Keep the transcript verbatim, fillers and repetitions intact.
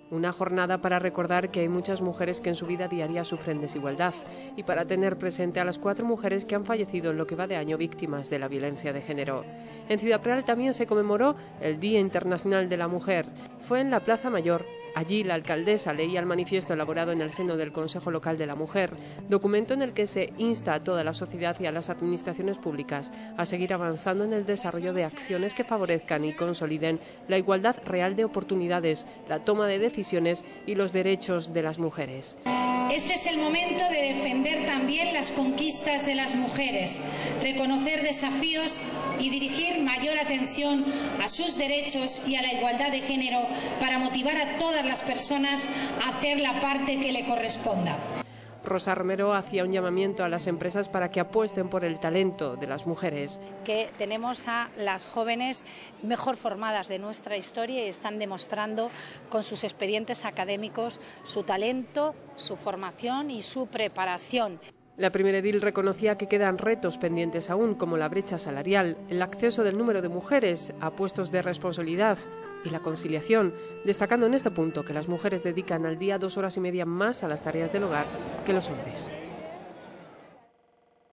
Una jornada para recordar que hay muchas mujeres que en su vida diaria sufren desigualdad y para tener presente a las cuatro mujeres que han fallecido en lo que va de año víctimas de la violencia de género. En Ciudad Real también se conmemoró el Día Internacional de la Mujer. Fue en la Plaza Mayor. Allí la alcaldesa leía el manifiesto elaborado en el seno del Consejo Local de la Mujer, documento en el que se insta a toda la sociedad y a las administraciones públicas a seguir avanzando en el desarrollo de acciones que favorezcan y consoliden la igualdad real de oportunidades, la toma de decisiones y los derechos de las mujeres. Este es el momento de defender también las conquistas de las mujeres, reconocer desafíos y dirigir mayor atención a sus derechos y a la igualdad de género para motivar a todas las personas a hacer la parte que le corresponda. Rosa Romero hacía un llamamiento a las empresas para que apuesten por el talento de las mujeres. Que tenemos a las jóvenes mejor formadas de nuestra historia y están demostrando con sus expedientes académicos su talento, su formación y su preparación. La primera edil reconocía que quedan retos pendientes aún, como la brecha salarial, el acceso del número de mujeres a puestos de responsabilidad y la conciliación, destacando en este punto que las mujeres dedican al día dos horas y media más a las tareas del hogar que los hombres.